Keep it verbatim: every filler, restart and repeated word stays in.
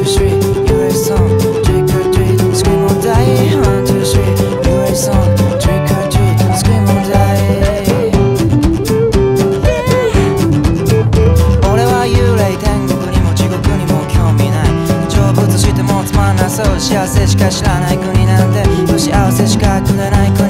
three, you a song. Trick or treat, scream or die. One, two, three, you a song. Trick or treat, scream or die. 俺は幽霊、天国にも地獄にも興味ない。成仏してもつまんなそう。幸せしか知らない国なんて、不幸せしかくれない国